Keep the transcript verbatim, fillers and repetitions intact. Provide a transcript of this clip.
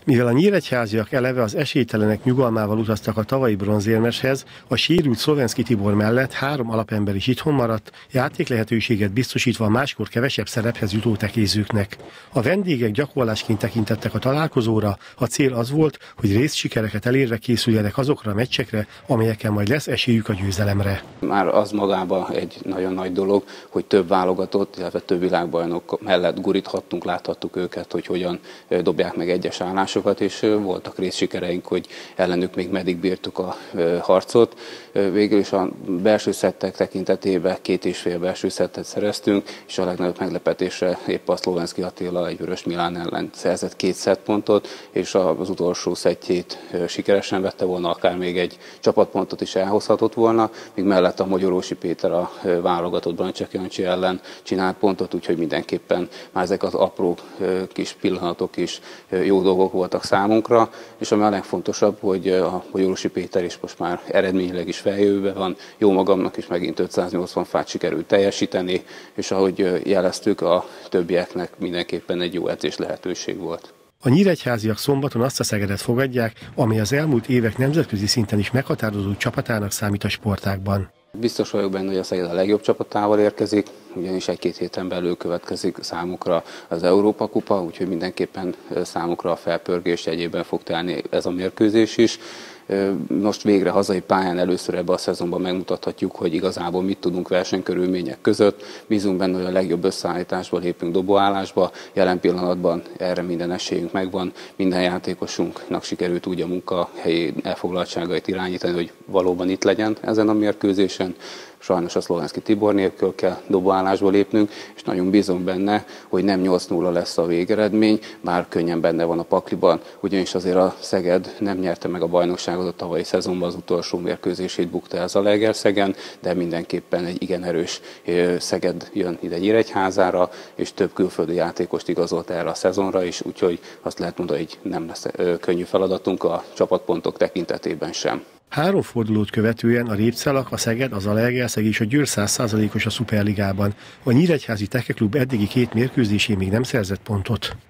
Mivel a nyíregyháziak eleve az esélytelenek nyugalmával utaztak a tavalyi bronzérmeshez, a sérült Szlovenszky Tibor mellett három alapember is itthon maradt, játéklehetőséget biztosítva a máskor kevesebb szerephez jutó tekézőknek. A vendégek gyakorlásként tekintettek a találkozóra, a cél az volt, hogy részsikereket elérve készüljenek azokra a meccsekre, amelyeken majd lesz esélyük a győzelemre. Már az magában egy nagyon nagy dolog, hogy több válogatott, illetve több világbajnok mellett guríthattunk, láthattuk őket, hogy hogyan dobják meg egyes állásokat, és voltak részsikereink, hogy ellenük még meddig bírtuk a harcot. Végül is a belső szettek tekintetében két és fél belső szettet szereztünk, és a legnagyobb meglepetésre épp a Szlovenszky Attila egy Vörös Milán ellen szerzett két szettpontot, és az utolsó szettjét sikeresen vette volna, akár még egy csapatpontot is elhozhatott volna, míg mellett a Mogyorósi Péter a válogatott Brancsek Jancsi ellen csinált pontot, úgyhogy mindenképpen már ezek az apró kis pillanatok is jó dolgok voltak számunkra, és ami a legfontosabb, hogy a Mogyorósi Péter is most már eredményileg is feljövőben van, jó magamnak is megint ötszáznyolcvan fát sikerült teljesíteni, és ahogy jeleztük, a többieknek mindenképpen egy jó edzés lehetőség volt. A nyíregyháziak szombaton azt a Szegedet fogadják, ami az elmúlt évek nemzetközi szinten is meghatározó csapatának számít a sportágban. Biztos vagyok benne, hogy a Szeged a legjobb csapatával érkezik, ugyanis egy-két héten belül következik számukra az Európa Kupa, úgyhogy mindenképpen számukra a felpörgés jegyében fog telni ez a mérkőzés is. Most végre hazai pályán először ebben a szezonban megmutathatjuk, hogy igazából mit tudunk versenykörülmények között. Bízunk benne, hogy a legjobb összeállításba lépünk dobóállásba. Jelen pillanatban erre minden esélyünk megvan. Minden játékosunknak sikerült úgy a munkahelyi elfoglaltságait irányítani, hogy valóban itt legyen ezen a mérkőzésen. Sajnos a Szlovenszky Tibor nélkül kell dobóállásba lépnünk, és nagyon bízom benne, hogy nem nyolc nulla lesz a végeredmény, bár könnyen benne van a pakliban, ugyanis azért a Szeged nem nyerte meg a bajnokságot a tavalyi szezonban, az utolsó mérkőzését bukta el Zalaegerszegen, de mindenképpen egy igen erős Szeged jön ide Nyíregyházára, és több külföldi játékost igazolt erre a szezonra is, úgyhogy azt lehet mondani, hogy nem lesz könnyű feladatunk a csapatpontok tekintetében sem. Három fordulót követően a Répcelak, a Szeged, az Zalaegerszeg és a Győr száz százalékos a Szuperligában. A nyíregyházi Tekeklub eddigi két mérkőzésén még nem szerzett pontot.